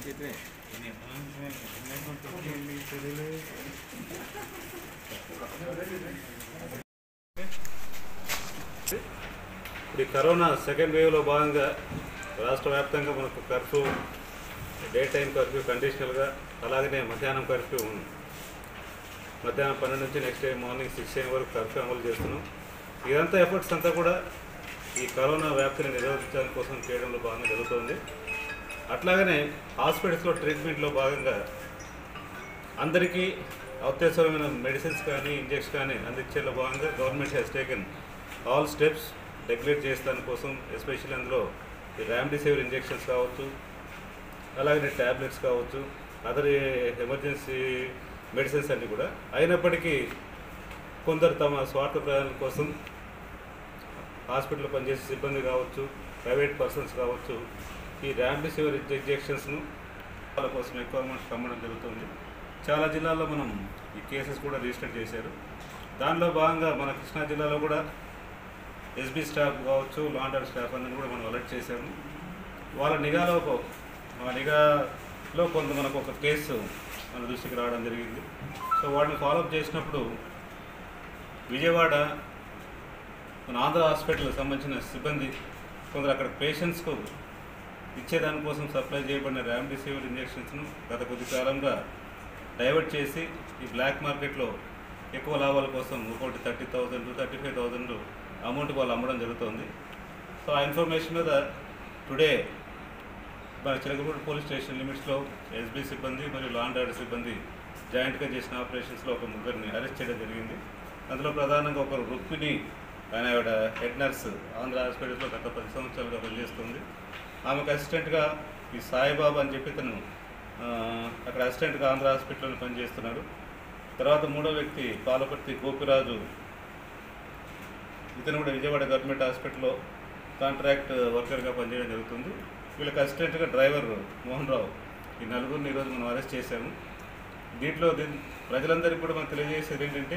ఈ corona second వేవ్లో భాగంగా రాష్ట్ర వ్యాప్తంగా మనకు కర్ఫ్యూ, డే టైం కర్ఫ్యూ కండిషనల్గా, అలాగనే మధ్యాహ్నం కర్ఫ్యూ ఉంది. మధ్యాహ్నం 12 నుంచి నెక్స్ట్ డే మార్నింగ్ 6 AM వరకు కర్ఫ్యూ అమలు చేస్తున్నాం. ఇదంతా ఎఫర్ట్స్ అంతా కూడా ఈ కరోనా వ్యాప్తిని నిరోధించడం కోసం చేయడంలో భాగంగా జరుగుతుంది. అట్లాగనే హాస్పిటల్స్లో ట్రీట్మెంట్లో భాగంగా అందరికీ అత్యవసరమైన మెడిసిన్స్ కానీ ఇంజెక్షన్ కానీ అందించేలో భాగంగా government has taken all steps regulate చేసే దానికోసం. ఎస్పెషల్లీ అందులో ఈ రెమ్డెసివిర్ ఇంజెక్షన్స్ కావచ్చు, అలాగే ట్యాబ్లెట్స్ కావచ్చు, అదర్ ఎమర్జెన్సీ మెడిసిన్స్ అన్నీ కూడా. అయినప్పటికీ కొందరు తమ స్వార్థ ప్రయోజనం కోసం హాస్పిటల్లో పనిచేసే సిబ్బంది కావచ్చు, ప్రైవేట్ పర్సన్స్ కావచ్చు, ఈ రెమ్డెసివిర్ ఇంజెక్షన్స్ను వాళ్ళ కోసం ఎక్కువ అమౌంట్ అమ్మడం జరుగుతుంది. చాలా జిల్లాల్లో మనం ఈ కేసెస్ కూడా రిజిస్టర్ చేశారు. దానిలో భాగంగా మన కృష్ణా జిల్లాలో కూడా ఎస్బీ స్టాఫ్ కావచ్చు, లా అండ్ ఆర్డర్ స్టాఫ్ అందరినీ కూడా మనం అలర్ట్ చేశాము. వాళ్ళ నిఘాలో కొంత మనకు ఒక కేసు మన దృష్టికి రావడం జరిగింది. సో వాటిని ఫాలోఅప్ చేసినప్పుడు విజయవాడ మన ఆంధ్ర హాస్పిటల్కి సంబంధించిన సిబ్బంది కొందరు అక్కడ పేషెంట్స్కు ఇచ్చేదానికోసం సప్లై చేయబడిన రెమ్డెసివిర్ ఇంజెక్షన్స్ను గత కొద్ది కాలంగా డైవర్ట్ చేసి ఈ బ్లాక్ మార్కెట్లో ఎక్కువ లాభాల కోసం ఒకటి 30,000 35,000 అమౌంట్ వాళ్ళు అమ్మడం జరుగుతుంది. సో ఆ ఇన్ఫర్మేషన్ మీద టుడే మన చిలకలూరు పోలీస్ స్టేషన్ లిమిట్స్లో ఎస్బీ సిబ్బంది మరియు లా అండ్ ఆర్డర్ సిబ్బంది జాయింట్గా చేసిన ఆపరేషన్స్లో ఒక ముగ్గురిని అరెస్ట్ చేయడం జరిగింది. అందులో ప్రధానంగా ఒకరు రుక్మిణి, ఆవిడ హెడ్ నర్స్, ఆంధ్ర హాస్పిటల్స్లో గత 10 సంవత్సరాలుగా పనిచేస్తుంది. ఆమెకు అసిస్టెంట్గా ఈ సాయిబాబా అని చెప్పి తను అక్కడ అసిస్టెంట్గా ఆంధ్ర హాస్పిటల్లో పనిచేస్తున్నాడు. తర్వాత మూడో వ్యక్తి పాలపర్తి గోపిరాజు, ఇతను కూడా విజయవాడ గవర్నమెంట్ హాస్పిటల్లో కాంట్రాక్ట్ వర్కర్గా పనిచేయడం జరుగుతుంది. వీళ్ళకి అసిస్టెంట్గా డ్రైవర్ మోహన్ రావు. ఈ నలుగురిని ఈరోజు మనం అరెస్ట్ చేశాము. దీంట్లో ప్రజలందరికీ కూడా మనం తెలియజేసేది ఏంటంటే,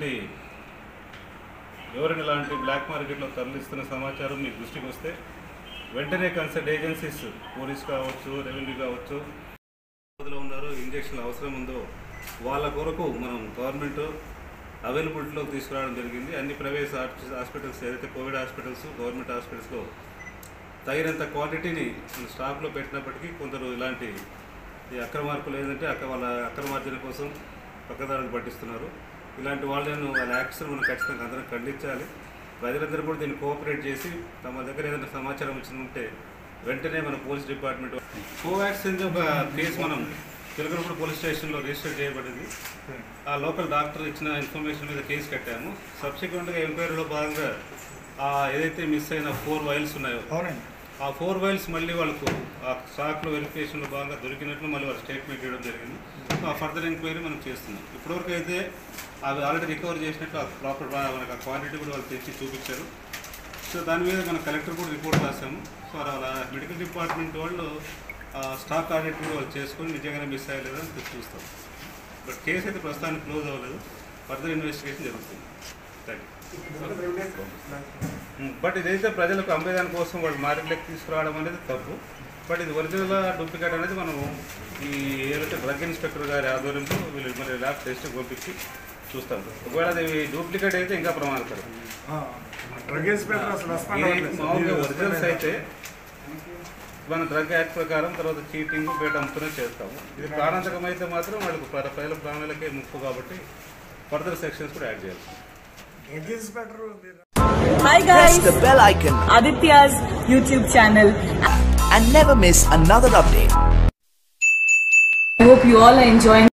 ఎవరైనా ఇలాంటి బ్లాక్ మార్కెట్లో తరలిస్తున్న సమాచారం మీ దృష్టికి వస్తే వెంటనే కన్సర్న్ ఏజెన్సీస్, పోలీస్ కావచ్చు, రెవెన్యూ కావచ్చు, ఉన్నారు ఇంజక్షన్లు అవసరం ఉందో వాళ్ళ కొరకు మనం గవర్నమెంట్ అవైలబిలిటీలోకి తీసుకురావడం జరిగింది. అన్ని ప్రైవేట్ హాస్పిటల్స్, ఏదైతే కోవిడ్ హాస్పిటల్స్, గవర్నమెంట్ హాస్పిటల్స్లో తగినంత క్వాంటిటీని మన స్టాక్లో పెట్టినప్పటికీ కొందరు ఇలాంటి ఈ అక్రమార్కులు ఏంటంటే వాళ్ళ అక్రమార్జన కోసం పక్కదారులు పట్టిస్తున్నారు. ఇలాంటి వాళ్ళ యాక్షన్ మనం ఖచ్చితంగా అందరం ఖండించాలి. ప్రజలందరూ కూడా దీన్ని కోఆపరేట్ చేసి తమ దగ్గర ఏదైనా సమాచారం ఉంటే వెంటనే మన పోలీస్ డిపార్ట్మెంట్ కోవాక్సిన్ ఒక కేసు మనం చిలకలూరు పోలీస్ స్టేషన్లో రిజిస్టర్ చేయబడింది. ఆ లోకల్ డాక్టర్ ఇచ్చిన ఇన్ఫర్మేషన్ మీద కేసు కట్టాము. సబ్సిక్వెంట్గా ఎంక్వైరీలో భాగంగా ఏదైతే మిస్ అయిన 4 వైల్స్ ఉన్నాయో ఆ 4 వైల్స్ మళ్ళీ వాళ్ళకు ఆ స్టాక్లో వెరిఫికేషన్లో భాగంగా దొరికినట్లు మళ్ళీ వాళ్ళు స్టేట్మెంట్ ఇవ్వడం జరిగింది. ఆ ఫర్దర్ ఎంక్వైరీ మనం చేస్తున్నాం. ఇప్పటివరకు అయితే అవి ఆల్రెడీ రికవర్ చేసినట్టు ఆ ప్రాపర్ మనకు ఆ క్వాంటిటీ కూడా వాళ్ళు తెచ్చి చూపించారు. సో దాని మీద మన కలెక్టర్ కూడా రిపోర్ట్ రాసాము. సో అలా మెడికల్ డిపార్ట్మెంట్ వాళ్ళు స్టాక్ ఆడిట్ కూడా వాళ్ళు చేసుకొని నిజంగానే మిస్ అయ్యలేదని చూస్తాం. బట్ కేసు అయితే ప్రస్తుతానికి క్లోజ్ అవ్వలేదు. ఫర్దర్ ఇన్వెస్టిగేషన్ జరుగుతుంది. బట్ ఇదైతే ప్రజలకు అమ్మేదాని కోసం వాళ్ళు మార్కెట్లోకి తీసుకురావడం అనేది తప్పు. బట్ ఇది ఒరిజినల్ డూప్లికేట్ అనేది మనం ఈ ఏదైతే డ్రగ్ ఇన్స్పెక్టర్ గారి ఆధ్వర్యంలో వీళ్ళు మరి ల్యాబ్ టెస్ట్ పంపించి చూస్తాం. ఒకవేళ అది డూప్లికేట్ అయితే ఇంకా ప్రమాదకరం. మామూలుగా ఒరిజినల్స్ అయితే మన డ్రగ్ యాక్ట్ ప్రకారం తర్వాత చీటింగ్, బయట అమ్ముతూనే చేస్తాము. ఇది ప్రాణాంతకం అయితే మాత్రం వాళ్ళకు ప్రజల ప్రాణాలకే ముప్పు కాబట్టి ఫర్దర్ సెక్షన్స్ కూడా యాడ్ చేయాలి. Hi guys, press the bell icon, Aditya's YouTube channel, and never miss another update. I hope you all are enjoying